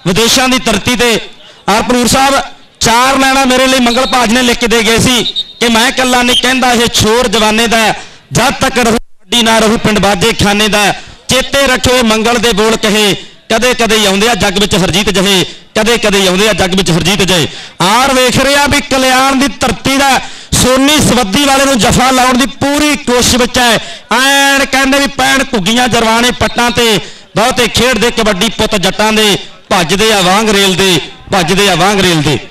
विदेशों की धरती से। और भनूर साहब 4 लाइनां मेरे लिए मंगल भाज ने लिख के दे गए सी कि मैं कला नहीं कहता ये छोर जवाने का, जब तक रहू वड्डी ना रहू पिंड बाजे खाने का, चेते रखो मंगल दे बोल कहे, कदे कदे आउंदे आ जग विच हरजीत जहे, कदे कदे आउंदे आ जग विच हरजीत जहे। और वेख रहे भी कल्याण की धरती का सोनी सवद्दी वाले नूं जफा लाउण दी पूरी कोशिश विच है। ऐन कहंदे भी पैण घुग्गियां जरवाने पट्टां ते, बहुते खेडदे कबड्डी पुत जट्टां दे, भजदे आ वांग रेल दे, भजदे आ वांग रेल दे।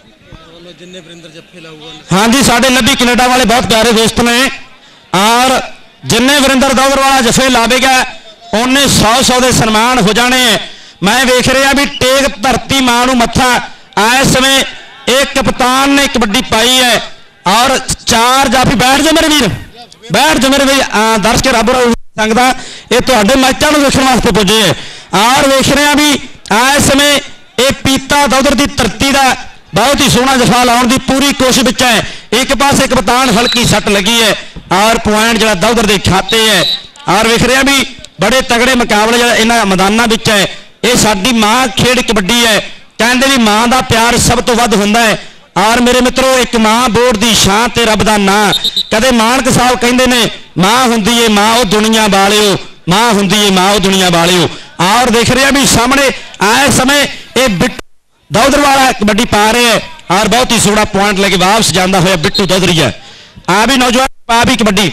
हाँ जी, साडे लद्दी कनेडा वाले बहुत प्यारे दोस्त ने। और जिन्ने वरिंदर दौगर वाला जफे लावेगा उन्हें 100 दे सन्मान हो जाने। मैं वेख रहा भी टेक धरती मां नूं मत्था। इस समय एक कप्तान ने कबड्डी पाई है और 4 जाफी। बैठ जाओ मेरे वीर, बैठ जाओ मेरे वीर। दर्शक रब संगदा ये तुहाडे मैचां नूं देखण वास्ते पुजे है। और वेख रहे भी इस समय ये पीता दौगर की धरती का बहुत ही सोहना जफा लाउण की पूरी कोशिश विच है। एक पासे कप्तान हल्की सट लगी है और पॉइंट जो दौगर के खाते है। और वेख रहे भी बड़े तगड़े मुकाबले जो इन्हां मैदानां विच है। ये साडी मां खेड कबड्डी है। कहते भी मां का प्यार सब तो वध हुंदा है। और मेरे मित्रों एक मां बोर्ड की शान ते रब दा नां। कदे मानक साहब कहते ने मां हुंदी है मां ओ दुनिया वालिओ, मां हुंदी है मां ओ दुनिया वालिओ। और देख रहे भी सामने आए समय ये बिट्टू दौदर वाला कबड्डी पा रहे हैं और बहुत ही सोहना पॉइंट लेके वापस जाता हुआ बिट्टू दौदरी है। आ भी नौजवान पा भी कबड्डी।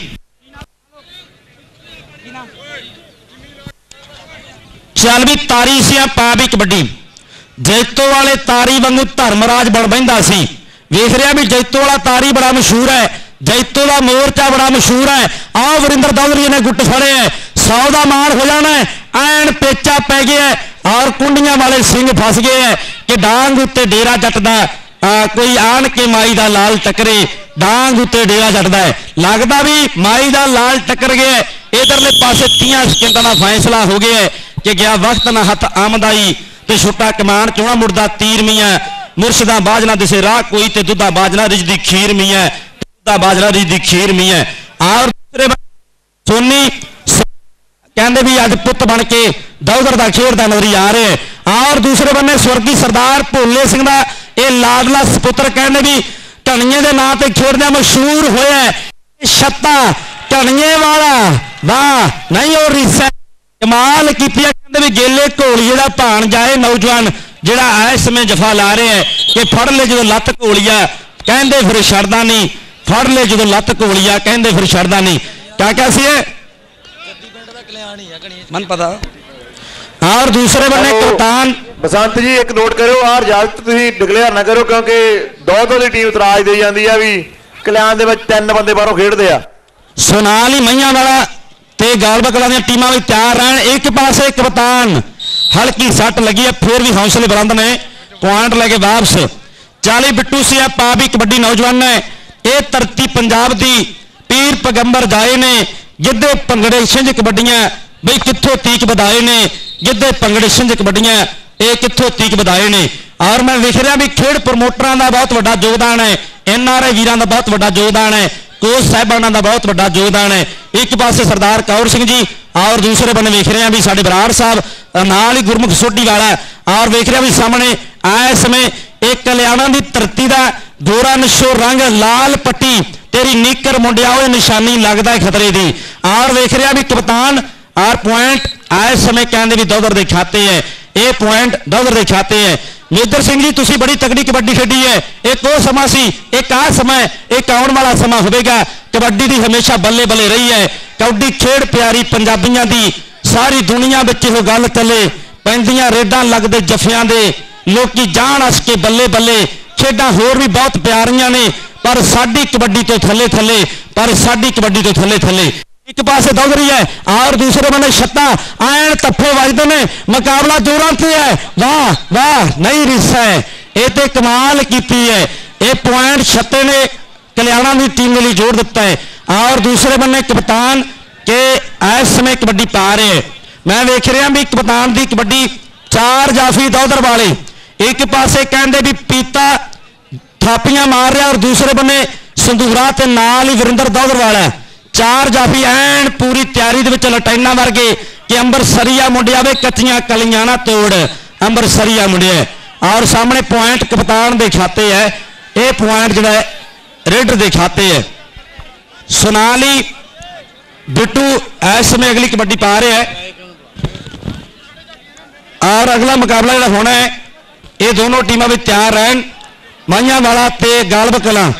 चल भी तारी सिया पा भी कबड्डी। जैतो वाले तारी वांगू धर्मराज बन बहिंदा सी। वेख रहा भी जैतो वाला तारी बड़ा मशहूर है, जैतो का मोर्चा बड़ा मशहूर है। आओ वरिंदर दौदरी ने गुट फड़े है, 100 का मान हो जाना है। ऐन पेचा पै गया है और कुंडियां वाले सिंह फस गए हैं कि डांग उत्ते डेरा जटदा कोई आन के माई का लाल टकरे, डांग उत्ते डेरा जटदा है। लगता भी माई का लाल टकर गया। इधरले पासे 30 सेकंडां का फैसला हो गया है कि गया वक्त ना हथ आमदाई ते छुट्टा कमान चोणा मुड़दा तीर मियाँ, मुर्शदा बाजना दिसे राह कोई ते दुधा बाजना रिजदी खीर मियाँ, दुधा बाजना रिजदी खीर मियाँ। और दूसरे सोनी कहते भी अज पुत बन के दौगर का खेडदा नजर आ रहे हैं। और दूसरे बन्ने स्वर्गीय सरदार भोले सिंह का यह लाडला सपुत्र कहते भी धनिए के नाम से खेडदा मशहूर होया छत्ता धनिए वाला, वाह नहीं और रिसा कमाल की। कहते भी गेले घोलिए का भाण जाए नौजवान जिहड़ा इस समय जफा ला रहे हैं कि फड़ ले जो लत्त घोलिया कहते फिर छड़दा नहीं, फड़ ले जो लत्त घोलिया कहते फिर छड़दा नहीं। क्या क्या सी मन पता। और दूसरे बने कप्तान बसंत जी एक नोट करो और इजाजत तुसीं डिक्लेयर ना करो क्योंकि दो की टीम इतराज दे जाती है भी कल्याण दे विच 3 बंदे बाहरों खेडदे आ। सोनाल ही मईयां वाला ते गालबा कलां दी टीमां भी तैयार रहन। एक पासे कप्तान हल्की सट लगी है फिर भी हौसले बुलंद ने, पॉइंट लेके वापस। 40 बिट्टू सिया पा भी कबड्डी नौजवान ने। यह धरती पंजाब की पीर पैगंबर जाए ने गिद्धे भंगड़े छिंज कबड्डियां बई कित्थों तीक बधाए ने, गिद्धे भंगड़े छिंज कबड्डियां ये कित्थों तीक बधाए ने। और मैं वेख रहा भी खेड प्रमोटरां दा बहुत वड्डा योगदान है, NRI वीरां दा बहुत वड्डा योगदान है, कोच साहिबाना दा बहुत वड्डा योगदान है। एक पासे सरदार कौर सिंह जी और दूसरे बने वेख रहे हैं भी साडे बराड़ साहब नाल ही गुरमुख सोढी वाला। और वेख रहे भी सामने आए समय एक कल्याणा की धरती का गोरा नशो रंग लाल पट्टी तेरी नीकर मुंडिया वो निशानी लगता है खतरे की। और वेख रहा भी कप्तान और पॉइंट आए समय कहते भी दौगर के खाते है, ये पॉइंट दौगर के खाते है। मेजर सिंह जी तुसी बड़ी तगड़ी कबड्डी खेडी है। एक वो समा सी, एक आ समय, एक आने वाला समा होगा। कबड्डी की हमेशा बल्ले बल्ले रही है। कबड्डी खेड प्यारी पंजाबियों की सारी दुनिया में यह गल चले पैंदियां रेडां लगदे जफियां दे लोकी जान अस के बल्ले बल्ले। खेडां होर भी बहुत प्यारियां ने पर साडी कबड्डी तो थले थले, पर साडी कबड्डी तो थले थले। एक पासे दौगरी है और दूसरे बने छत्ता आयन तफे वजदे ने, मुकाबला जोरां ते है। वाह वाह नहीं रिसा है, ये तो कमाल की है। ये पॉइंट छत्ते ने कल्याणा की टीम के लिए जोड़ दिता है। और दूसरे बने कप्तान के इस समय कबड्डी पा रहे हैं। मैं वेख रहा भी कप्तान की कबड्डी 4 जाफी दौदर वाले एक पासे कहते भी पीता थापियां मार रहा और दूसरे बने संधूरा ते नाल ही वरिंदर दौदर वाला। 4 जाफी ऐन पूरी तैयारी दे विच लटैना वर्गे कि अंबर सरिया मुंडिया वे कच्चियां कलियां ना तोड़। ਅੰਮ੍ਰਿਤਸਰੀਆ ਮੁੰਡੇ ਹੈ। और सामने पॉइंट कप्तान के खाते है, ये पॉइंट जो है रेडर के खाते है। सोनाली बिट्टू इस समय अगली कबड्डी पा रहे हैं और अगला मुकाबला जो होना है ये दोनों टीमां भी तैयार रहन। माइयावाला ते गालब कलां,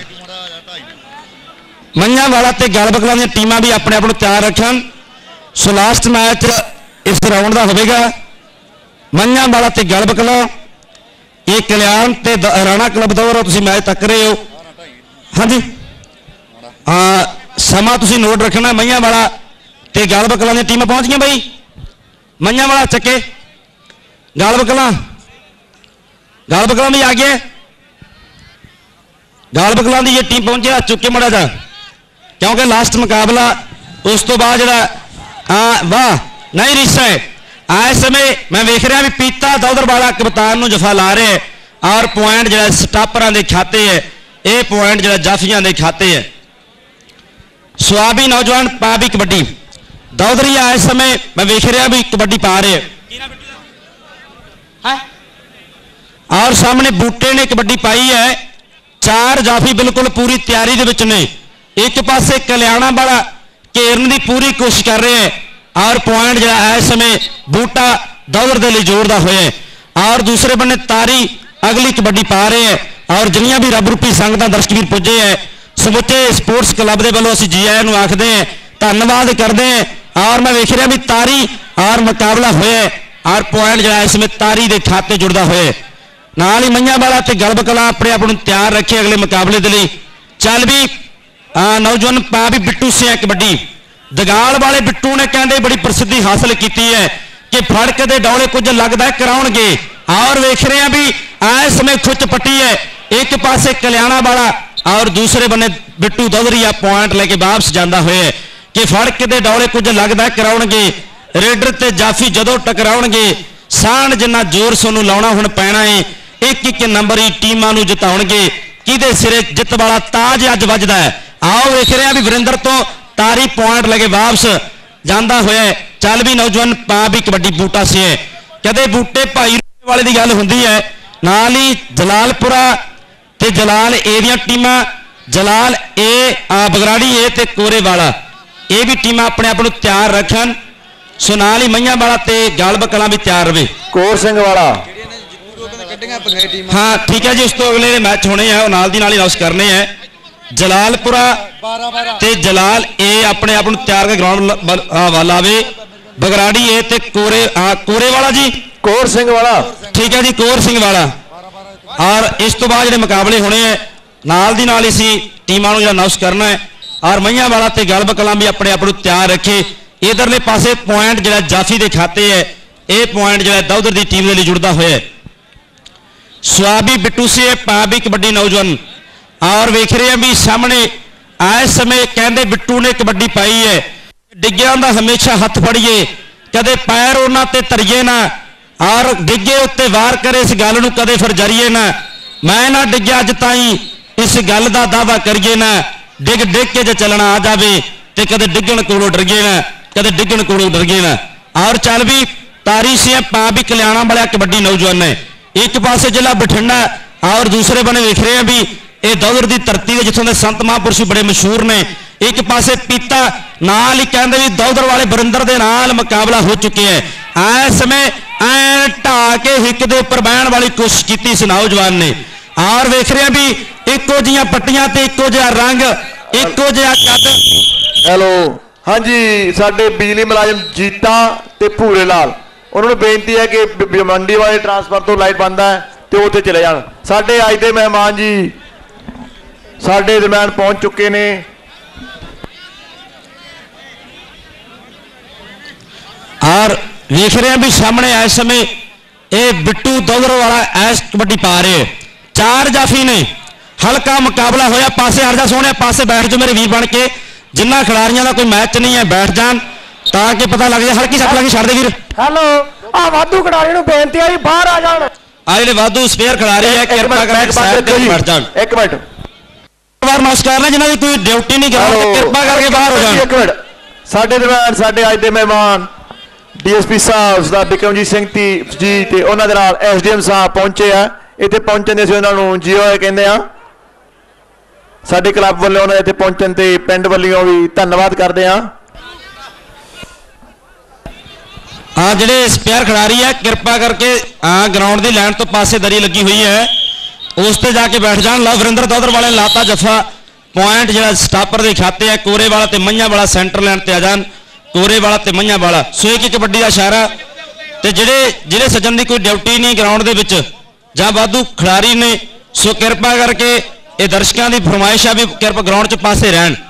माइयावाला ते गालब कलां दी टीमां भी अपने आप को तैयार रखन। सो लास्ट मैच इस राउंड का होगा माइयावाला ते गालब कलां, ये कल्याण ते राणा क्लब दौर तुसीं मैच तक रहे हो। हाँ जी समा तुसीं नोट रखना। माइयावाला ते गालब कलां दी टीमां पहुंच गई बई। माइयावाला चक्के, गालब कलां भी आ गया। गालब कलां दी ये टीम पहुंचे आ चुके मड़ा जा, क्योंकि लास्ट मुकाबला उस तो बाद जरा वाह नहीं रिश्ता है। इस समय मैं वेख रहा भी पीता दौदर वाला कप्तान नूं जफा ला रहे और पॉइंट जो स्टापरां दे खाते है, ये पॉइंट जो जाफियां दे खाते है। सुआबी नौजवान पा भी कबड्डी दौदरिया इस समय मैं वेख रहा भी कबड्डी पा रहे है। और सामने बूटे ने कबड्डी पाई है। 4 जाफी बिल्कुल पूरी तैयारी दे विच ने। एक पासे कल्याणा वाला घेरन की पूरी कोशिश कर रहे हैं और पॉइंट जो है इस समय बूटा दौर के लिए जोड़ता हुए और दूसरे बने तारी अगली कबड्डी पा रहे हैं। और जिन्नियां भी रब रूपी संगतां दर्शक वीर पुजे है समुचे स्पोर्ट्स क्लब के वालों असीं जी आया नूं आखदे हैं, धन्यवाद करते हैं। और मैं वेख रहा भी तारी और मुकाबला होया और पॉइंट जो है इसमें तारी के खाते जुड़ता हुए नाल ही माइयावाला ते गालब कलां अपने आप को तैयार रखे अगले मुकाबले के लिए। चल भी नौजवान पा भी बिट्टू से कबड्डी दगाल वाले बिट्टू ने कहते बड़ी प्रसिद्धि हासिल की है कि फड़क दे डौले कुछ लगता है कराउणगे। और वेख रहे हैं भी इस समय खुच पट्टी है, एक पासे कल्याणा वाला और दूसरे बने बिट्टू दौदरिया पॉइंट लेके वापस जाता हुए कि फड़क दे डौले कुछ लगता है कराउणगे। रेडर ते जाफी जदों टकराउणगे साण जिन्ना जोर सोनू लाउणा हुण पैना है। एक एक नंबर ही टीमां नूं जिताउणगे, किहदे सिरे जित वाला ताज अज वजदा है। आओ वेख रहे हैं भी वरिंदर तो तारी पॉइंट लगे वापस जाता हुआ। चल भी नौजवान पा भी कबड्डी बूटा से है। कदे बूटे भाई वाले की गल होंदी है, नाल ही जलालपुरा ते जलाल ए दी टीमां, जलाल ए बगराड़ी ए ते कोरे वाला ये भी टीमां अपने आप को तैयार रखन। सो नाल ही माइयावाला ते गालब कलां भी तैयार रहे। कोर सिंह वाला हाँ ठीक है जी, उस तो अगले मैच होने हैं नाल दी नाल ही अनाउंस करने हैं। जलालपुरा ते जलाल ए अपने आप तैयार कर ग्राउंड वाल आवे। बगराड़ी ए ते कोरे वाला जी कोर सिंह वाला ठीक है जी, कोर सिंह वाला। और इस तो बाद जो मुकाबले होने हैं नाल दी नाल इसी टीमां नूं अनाउंस करना है। और माइयावाला ते गालब कलां भी अपने आप तैयार रखे। इधरले पासे पॉइंट जो जाफी के खाते है, ये पॉइंट जो दौदर की टीम के लिए जुड़ता हुआ है। सुआबी बिट्टू से पा भी कबड्डी नौजवान और वेख रहे हैं भी सामने इस समय कहते बिट्टू ने कबड्डी पाई है। डिग्गिया का हमेशा हथ फड़िए, कदे पैर उन्हां ते धरिए ना और डिग्गे उत्ते वार करे, इस गल नूं कदे फिर जरिए ना मैं ना डिग्गिया अज ताई, इस गल का दावा करिए ना डिग डिग के जो चलना आ जाए तो कदे डिगण कोलों डरिए ना, कदे डिगण कोलों डरिए ना। और चल भी तारी से पा भी कल्याणा वाला कबड्डी नौजवान है। एक पासे जिला बठिंडा और दूसरे बने वेख रहे हैं भी ये दौदर की धरती है जिथों के संत महापुरुष बड़े मशहूर ने। एक पासे पीता नाल ही कहते भी दौदर वाले बरिंदर के नाल मुकाबला हो चुके हैं। इस समय ऐ ढा के हिक दे उपर बहन वाली कोशिश की इस नौजवान ने। और वेख रहे हैं भी एको जिहियां पट्टियां ते एको जिहा रंग एको जिहा कद। हेलो हाँ जी, साडे बिजली मुलाजम जीता ते भूरे लाल उन्होंने बेनती है कि मंडी वाले ट्रांसफर तो लाइट बंद है तो उत्थे चले जान। साडे अज दे मेहमान जी साडे दरम्यान पहुंच चुके ने। और वेख रहे हैं भी सामने इस समय ये बिट्टू दौदर वाला ऐस कबड्डी पा रहे। 4 जाफी ने, हल्का मुकाबला होया। पासे हट जा सोने, पासे बैठ जाओ मेरे वीर बन के। जिन्ना खिलाड़ियों का कोई मैच नहीं है बैठ जान ताकि पता लग जाए। हल्की सट लगी छड़ दे वीर। हेलो आ वाधू खिडारी नूं बेनती है बाहर आ जाण। आ जेडे वाधू स्पेयर खिलाड़ी है किरपा करके साइड ते बैठ जान। एक मिनट बार नमस्कार ने जिन्हां दी कोई ड्यूटी नहीं ग्राउंड ते किरपा करके बाहर हो जान। एक मिनट साडे दरम्यान साडे अज दे मेहमान ਡੀਐਸਪੀ ਸਾਹਿਬ ਸਰਦਾਰ ਬਿਕਰਮਜੀਤ ਸਿੰਘ ਜੀ ਤੇ ਉਹਨਾਂ ਦੇ ਨਾਲ ਐਸਡੀਐਮ ਸਾਹਿਬ ਪਹੁੰਚੇ ਆ। ਇੱਥੇ ਪਹੁੰਚਣ ਦੇ ਅਸੀਂ ਉਹਨਾਂ ਨੂੰ ਜੀ ਆਇਆਂ ਕਹਿੰਦੇ ਆ। ਸਾਡੇ ਕਲੱਬ ਵੱਲੋਂ ਉਹਨਾਂ ਇੱਥੇ ਪਹੁੰਚਣ ਤੇ ਪਿੰਡ ਵੱਲੋਂ ਵੀ ਧੰਨਵਾਦ ਕਰਦੇ ਆ। ਹਾਂ ਜਿਹੜੇ ਸਪੇਅਰ ਖਿਡਾਰੀ ਹੈ ਕਿਰਪਾ ਕਰਕੇ ਗਰਾਊਂਡ ਦੀ ਲਾਈਨ ਤੋਂ ਪਾਸੇ ਦਰੀ ਲੱਗੀ ਹੋਈ ਹੈ ਉਸ ਤੇ ਜਾ ਕੇ ਬੈਠ ਜਾਣ। ਲਵ ਵਰਿੰਦਰ ਦੌਦਰ ਵਾਲੇ ਲਾਤਾ ਜੱਫਾ ਪੁਆਇੰਟ ਜਿਹੜਾ ਸਟਾਪਰ ਦੇ ਖਾਤੇ ਹੈ। ਕੋਰੇ ਵਾਲਾ ਤੇ ਮਈਆਂ ਵਾਲਾ ਸੈਂਟਰ ਲਾਈਨ ਤੇ ਆ ਜਾਣ। ਕੋਰੇ ਵਾਲਾ ਤੇ ਮਈਆਂ ਵਾਲਾ। ਸੋ ਇੱਕ ਕਬੱਡੀ ਦਾ ਇਸ਼ਾਰਾ ਤੇ ਜਿਹੜੇ ਸੱਜਣ ਦੀ ਕੋਈ ਡਿਊਟੀ ਨਹੀਂ ਗਰਾਊਂਡ ਦੇ ਵਿੱਚ ਜਾਂ ਵਾਧੂ ਖਿਡਾਰੀ ਨੇ ਸੋ ਕਿਰਪਾ ਕਰਕੇ ਇਹ ਦਰਸ਼ਕਾਂ ਦੀ ਫਰਮਾਇਸ਼ ਆ ਵੀ ਕਿਰਪਾ ਗਰਾਊਂਡ 'ਚ ਪਾਸੇ ਰਹਿਣ।